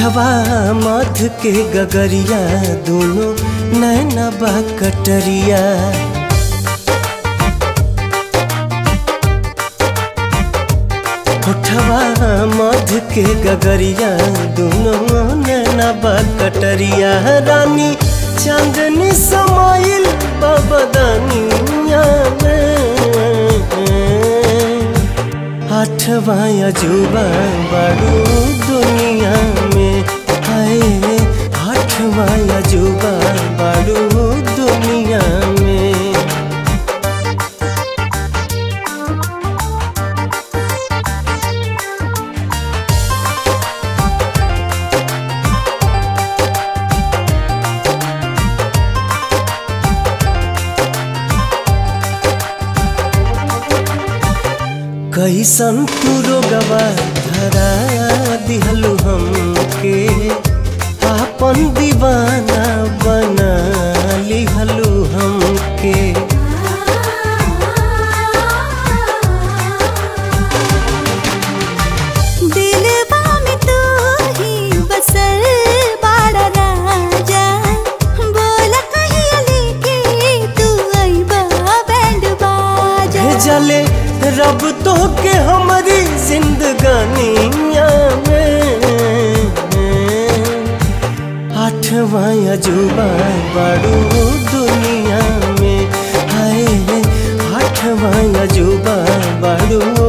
होठवा मध के गगरिया दोनों नैना बा कटरिया। होठवा मध के गगरिया दोनों नैना बा कटरिया। रानी चांदनी समाइल बदनिया में, आठवां अजूबा बड़ू दुनिया में। हाय आठवां अजूबा बड़ू दुनिया में। कैसन तू रोगवा धरा दिहलु हमके, आपन दीवाना बना लिहलु हमके। दिलवा में तू ही बसल बाड़ा राजा, बोला कहिया लेके तू आइबा बैंड बाजा। भेजले रब तो के हमारी जिंदगानिया में, आठवां अजूबा बड़ू दुनिया में। हाय आठवां अजूबा बड़ू